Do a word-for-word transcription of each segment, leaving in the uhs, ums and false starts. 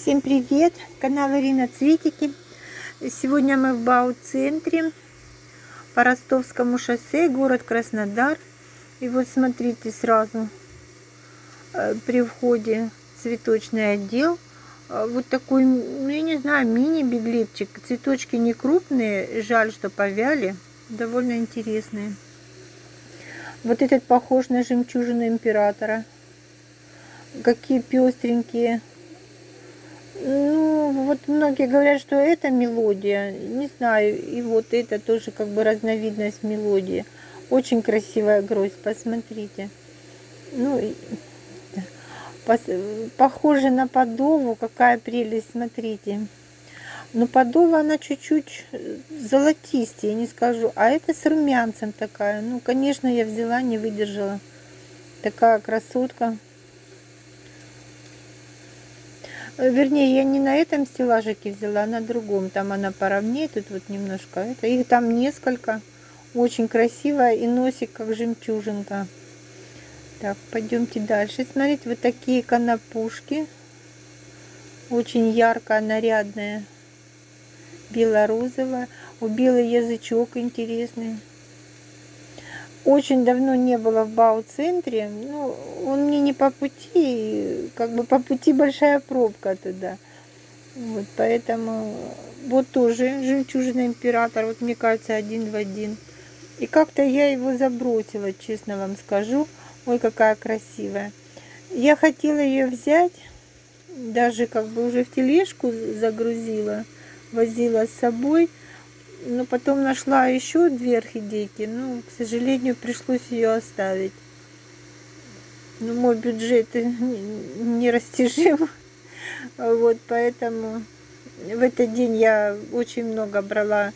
Всем привет! Канал Ирина Цветики. Сегодня мы в Бау-центре по Ростовскому шоссе, город Краснодар. И вот смотрите, сразу при входе цветочный отдел. Вот такой, ну я не знаю, мини-беглипчик. Цветочки не крупные, жаль, что повяли. Довольно интересные. Вот этот похож на жемчужину императора. Какие пестренькие. Ну, вот многие говорят, что это мелодия. Не знаю, и вот это тоже как бы разновидность мелодии. Очень красивая гроздь, посмотрите. Ну, похоже на подову, какая прелесть, смотрите. Но подова, она чуть-чуть золотистее, не скажу. А это с румянцем такая. Ну, конечно, я взяла, не выдержала. Такая красотка. Вернее, я не на этом стеллажике взяла, а на другом. Там она поровнее, тут вот немножко это. Их там несколько. Очень красивая. И носик как жемчужинка. Так, пойдемте дальше. Смотрите, вот такие конопушки. Очень яркая, нарядная. Бело-розовая. У белый язычок интересный. Очень давно не было в Бау-центре. Ну, он мне не по пути, как бы по пути большая пробка туда. Вот, поэтому вот тоже жемчужина император. Вот мне кажется, один в один. И как-то я его забросила, честно вам скажу. Ой, какая красивая. Я хотела ее взять, даже как бы уже в тележку загрузила, возила с собой. Но потом нашла еще две орхидейки. Ну, к сожалению, пришлось ее оставить. Ну, мой бюджет нерастяжим. Вот, поэтому в этот день я очень много брала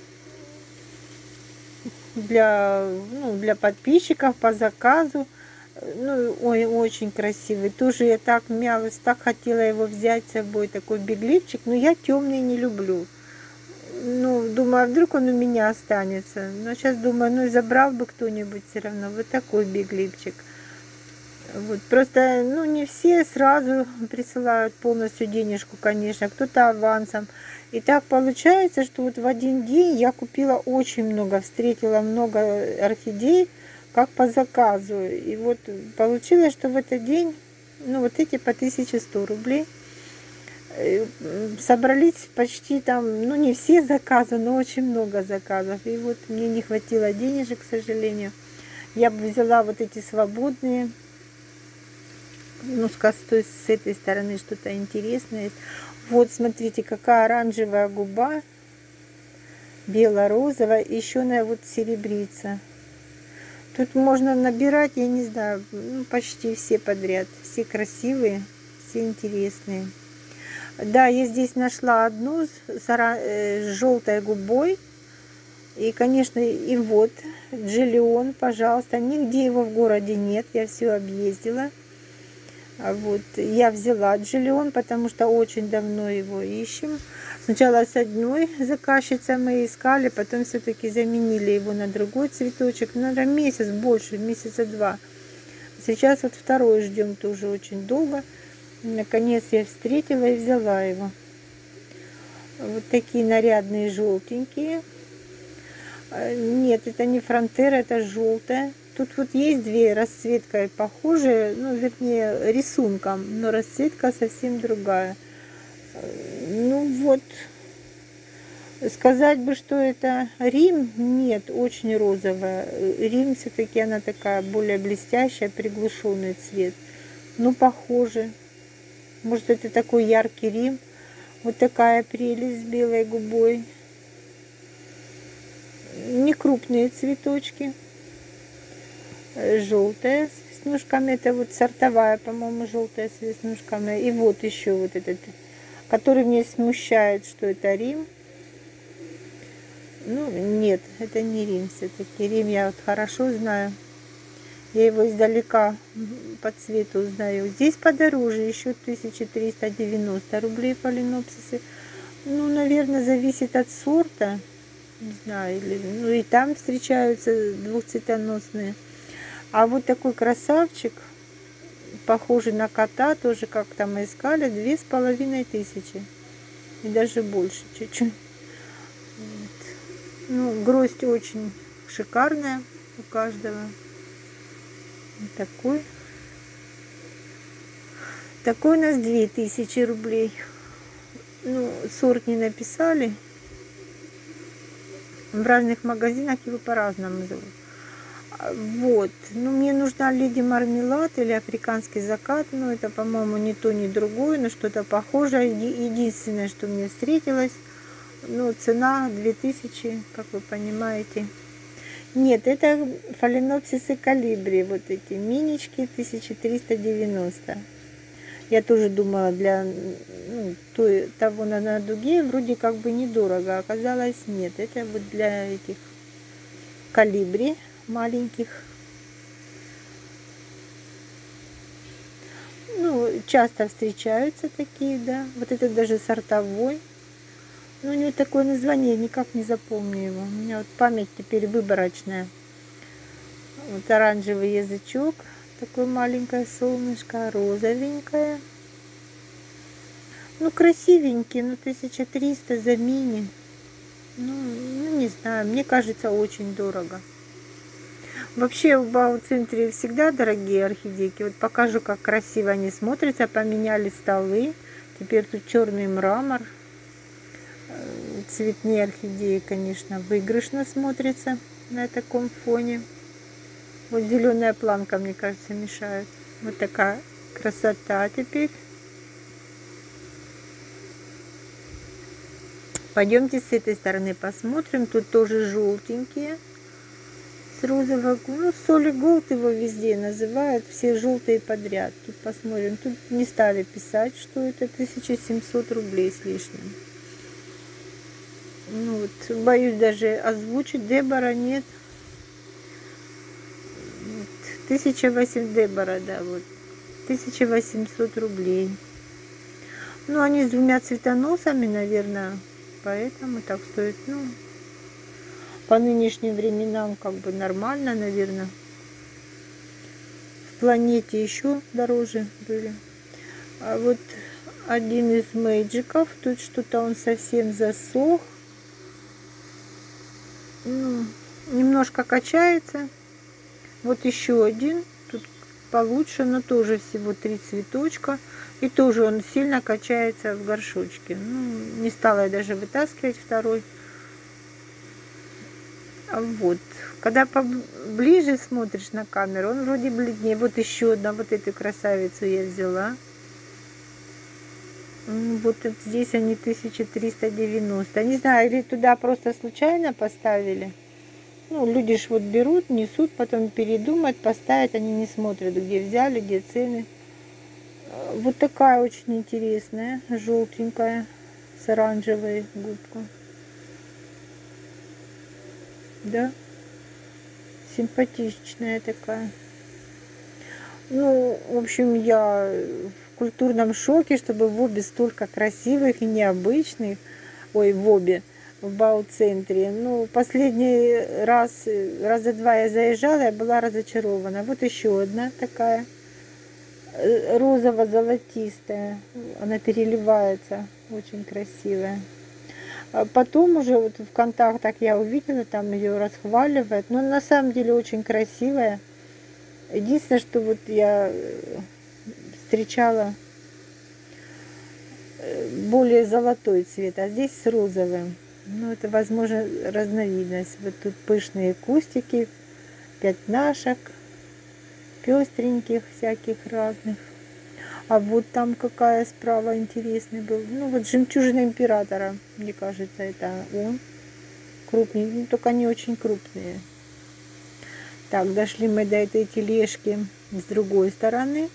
для, ну, для подписчиков по заказу. Ну, ой, очень красивый. Тоже я так мялась, так хотела его взять с собой, такой беглипчик. Но я темный не люблю. Ну, думаю, а вдруг он у меня останется. Но сейчас думаю, ну, забрал бы кто-нибудь все равно. Вот такой беглипчик. Вот. Просто, ну, не все сразу присылают полностью денежку, конечно. Кто-то авансом. И так получается, что вот в один день я купила очень много. Встретила много орхидей, как по заказу. И вот получилось, что в этот день, ну, вот эти по тысяче сто рублей. Собрались почти там, ну не все заказы, но очень много заказов. И вот мне не хватило денежек, к сожалению. Я бы взяла вот эти свободные. Ну, с, с этой стороны что-то интересное есть. Вот, смотрите, какая оранжевая губа. Бело-розовая. Еще на вот серебрица. Тут можно набирать, я не знаю, ну, почти все подряд. Все красивые, все интересные. Да, я здесь нашла одну с, с желтой губой. И, конечно, и вот Джиллион, пожалуйста. Нигде его в городе нет. Я все объездила. А вот я взяла Джиллион, потому что очень давно его ищем. Сначала с одной заказчицей мы искали, потом все-таки заменили его на другой цветочек. Ну, наверное, месяц больше, месяца два. Сейчас вот второй ждем тоже очень долго. Наконец я встретила и взяла его. Вот такие нарядные желтенькие. Нет, это не фронтера, это желтая. Тут вот есть две расцветкой похожие, ну, вернее, рисунком, но расцветка совсем другая. Ну вот, сказать бы, что это Рим, нет, очень розовая. Рим все-таки она такая более блестящая, приглушенный цвет. Ну, похоже. Может, это такой яркий Рим. Вот такая прелесть с белой губой. Не крупные цветочки. Желтая с веснушками. Это вот сортовая, по-моему, желтая с веснушками. И вот еще вот этот, который меня смущает, что это Рим. Ну, нет, это не Рим все-таки. Рим я вот хорошо знаю. Я его издалека по цвету узнаю. Здесь подороже, еще тысяча триста девяносто рублей фаленопсисы. Ну, наверное, зависит от сорта. Не знаю, или, ну и там встречаются двухцветоносные. А вот такой красавчик, похожий на кота, тоже как-то мы искали, две с половиной тысячи. И даже больше чуть-чуть. Вот. Ну, гроздь очень шикарная у каждого. Вот такой. Такой у нас две тысячи рублей. Ну, сорт не написали. В разных магазинах его по-разному зовут. Вот. Ну, мне нужна леди мармелад или африканский закат. Ну, это, по-моему, не то, ни другое, но что-то похожее. Единственное, что мне встретилось, ну, цена две тысячи, как вы понимаете. Нет, это фаленопсисы колибри, вот эти минички, тысяча триста девяносто. Я тоже думала, для ну, той, того на, на дуге вроде как бы недорого, а оказалось нет. Это вот для этих колибри маленьких. Ну, часто встречаются такие, да. Вот это даже сортовой. Но у него такое название, никак не запомню его. У меня вот память теперь выборочная. Вот оранжевый язычок. Такое маленькое солнышко, розовенькое. Ну, красивенький, ну, тысяча триста за мини. Ну, ну, не знаю, мне кажется, очень дорого. Вообще в Бау-центре всегда дорогие орхидейки. Вот покажу, как красиво они смотрятся. Поменяли столы. Теперь тут черный мрамор. Цветные орхидеи, конечно, выигрышно смотрятся на таком фоне. Вот зеленая планка, мне кажется, мешает. Вот такая красота теперь. Пойдемте с этой стороны посмотрим. Тут тоже желтенькие. С розового, ну, соли голд его везде называют. Все желтые подряд. Тут посмотрим. Тут не стали писать, что это тысяча семьсот рублей с лишним. Ну, вот, боюсь даже озвучить. Дебора нет. тысяча восемьсот Дебора, да, вот. тысяча восемьсот рублей. Ну, они с двумя цветоносами, наверное. Поэтому так стоит, ну, по нынешним временам как бы нормально, наверное. В планете еще дороже были. А вот один из мэйджиков, тут что-то он совсем засох. Ну, немножко качается. Вот еще один, тут получше, но тоже всего три цветочка. И тоже он сильно качается в горшочке. Ну, не стала я даже вытаскивать второй. А вот, когда поближе смотришь на камеру, он вроде бледнее. Вот еще одна, вот эту красавицу я взяла. Вот здесь они тысяча триста девяносто. Не знаю, или туда просто случайно поставили. Ну, люди ж вот берут, несут, потом передумают, поставят, они не смотрят, где взяли, где цены. Вот такая очень интересная, желтенькая, с оранжевой губкой. Да, симпатичная такая. Ну, в общем, я в культурном шоке, чтобы в обе столько красивых и необычных. Ой, в обе. В Бау-центре. Ну, последний раз, раза два я заезжала, я была разочарована. Вот еще одна такая, розово-золотистая. Она переливается, очень красивая. А потом уже вот в контактах я увидела, там ее расхваливают. Но на самом деле очень красивая. Единственное, что вот я встречала более золотой цвет, а здесь с розовым. Ну, это, возможно, разновидность. Вот тут пышные кустики, пятнашек, пестреньких всяких разных. А вот там какая справа интересная была. Ну, вот жемчужина императора, мне кажется, это он. Крупный, ну, только не очень крупные. Так, дошли мы до этой тележки с другой стороны.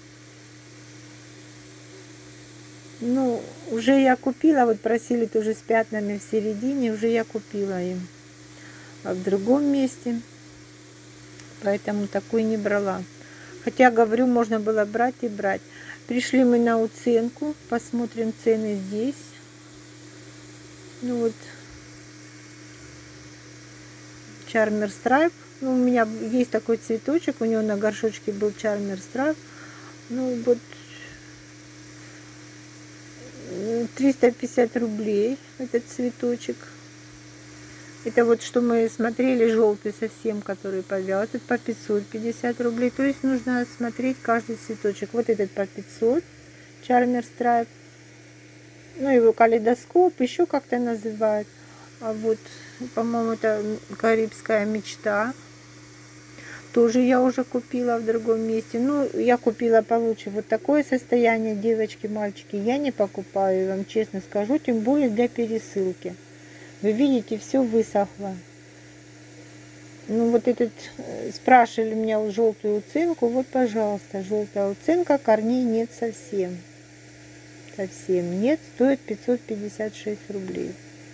Ну, уже я купила, вот просили тоже с пятнами в середине, уже я купила им а в другом месте, поэтому такой не брала. Хотя, говорю, можно было брать и брать. Пришли мы на уценку, посмотрим цены здесь. Ну вот, Charmer Stripe. Ну, у меня есть такой цветочек, у него на горшочке был Charmer Stripe. Ну вот триста пятьдесят рублей этот цветочек. Это вот что мы смотрели, желтый совсем, который повял. Этот по пятьсот пятьдесят рублей. То есть нужно смотреть каждый цветочек. Вот этот по пятьсот, Charmer Stripe. Ну, его калейдоскоп, еще как-то называют. А вот, по-моему, это карибская мечта. Тоже я уже купила в другом месте. Ну, я купила получше. Вот такое состояние, девочки, мальчики, я не покупаю, вам честно скажу, тем более для пересылки. Вы видите, все высохло. Ну, вот этот, спрашивали меня желтую уценку, вот, пожалуйста, желтая уценка, корней нет совсем. Совсем нет, стоит пятьсот пятьдесят шесть рублей.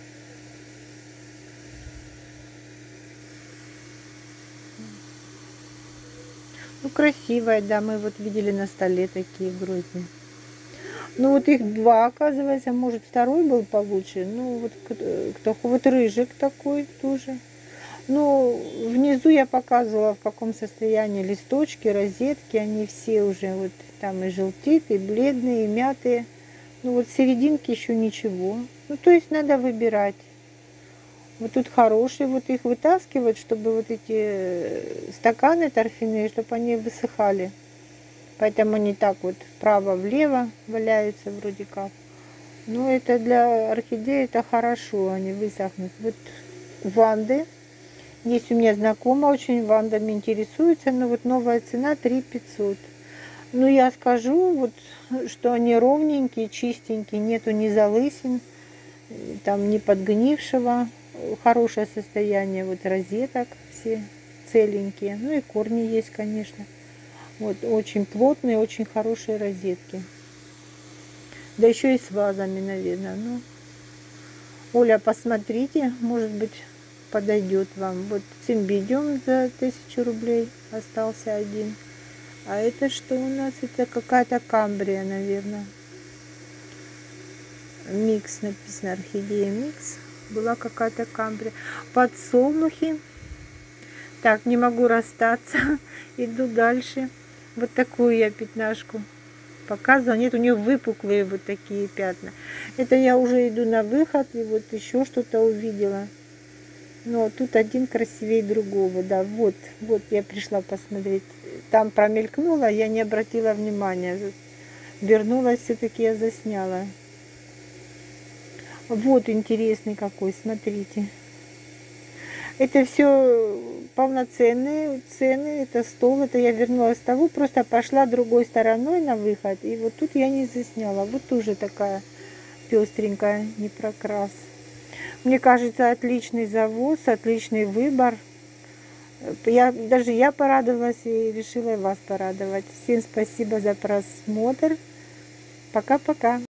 Ну, красивая, да, мы вот видели на столе такие грозди. Ну, вот их два, оказывается, может, второй был получше. Ну, вот кто, вот рыжик такой тоже. Ну, внизу я показывала, в каком состоянии листочки, розетки. Они все уже вот там и желтит, и бледные, и мятые. Ну, вот серединки еще ничего. Ну, то есть надо выбирать. Вот тут хорошие, вот их вытаскивать, чтобы вот эти стаканы торфяные, чтобы они высыхали. Поэтому они так вот вправо-влево валяются вроде как. Но это для орхидеи это хорошо, они высохнут. Вот ванды. Есть у меня знакомая, очень вандами интересуется, но вот новая цена три пятьсот. Ну, я скажу, вот, что они ровненькие, чистенькие, нету ни залысин, там ни подгнившего. Хорошее состояние вот розеток, все целенькие. Ну и корни есть, конечно. Вот очень плотные, очень хорошие розетки. Да еще и с вазами, наверное. Ну, Оля, посмотрите, может быть, подойдет вам. Вот цимбидиум за тысячу рублей остался один. А это что у нас? Это какая-то камбрия, наверное. Микс написано, орхидея микс. Была какая-то камбрия. Подсолнухи. Так, не могу расстаться. Иду дальше. Вот такую я пятнашку показывала. Нет, у нее выпуклые вот такие пятна. Это я уже иду на выход. И вот еще что-то увидела. Но тут один красивее другого. Да, вот, вот я пришла посмотреть. Там промелькнула, я не обратила внимания. Вернулась, все-таки я засняла. Вот интересный какой, смотрите. Это все полноценные цены, это стол, это я вернулась с того, просто пошла другой стороной на выход, и вот тут я не засняла. Вот тоже такая пестренькая, не прокрас. Мне кажется, отличный завоз, отличный выбор. Я, даже я порадовалась и решила вас порадовать. Всем спасибо за просмотр. Пока-пока.